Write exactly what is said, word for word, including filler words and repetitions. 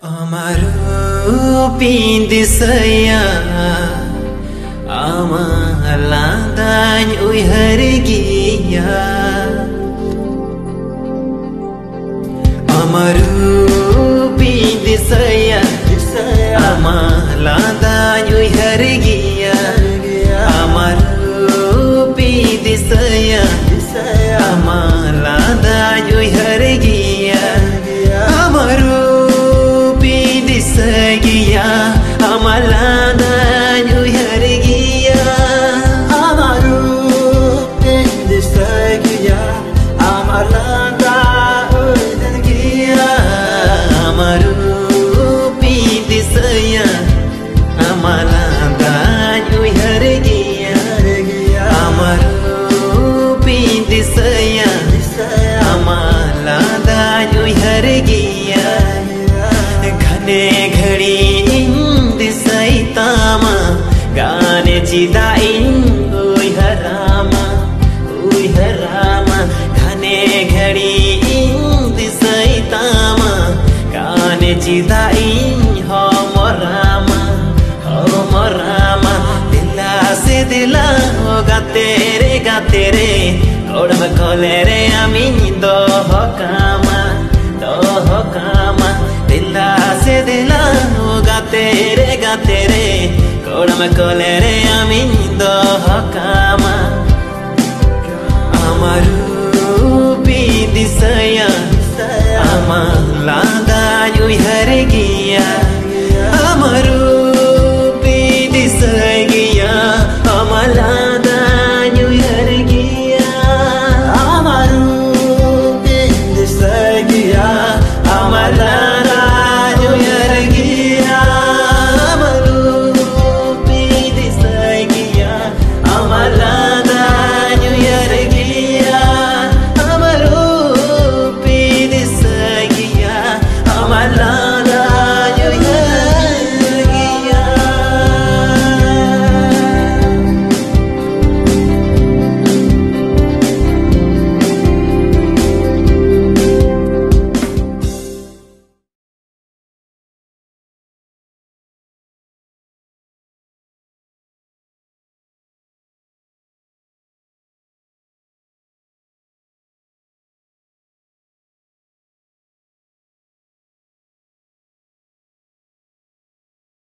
Amaru pindisaya amalandany ui harigia Amaru pindisaya amalandany ui harigia Amaru pindisaya amalandany ui harigia Amaru Sagia amalanda nyui harigia Amaru pindi sagia amalanda ui harigia Amaru pindi saya amalanda nyui harigia Amaru pindi saya amalanda nyui harigia घने घड़ी इंद Saitama गाने चिदा इंद उई हरामा उई हरामा घने घड़ी इंद सैतामा गाने चिदा इंद हो मोरामा हो मोरामा दिला से दिला होगा तेरे गा तेरे कोडम कोले रे अमीन दो हो कामा दो हो कामा दिला से दिला होगा तेरे गा तेरे कोडम कोले रे अमीन दो हो कामा